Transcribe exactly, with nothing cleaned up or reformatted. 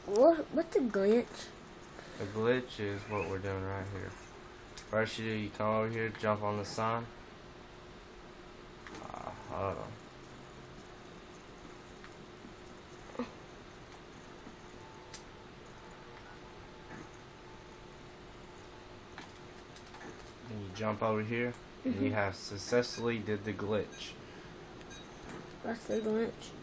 What? What's a glitch? A glitch is what we're doing right here. First, you do, you come over here, jump on the sign. Uh, hold on. And you jump over here, and you have successfully did the glitch. What's the glitch?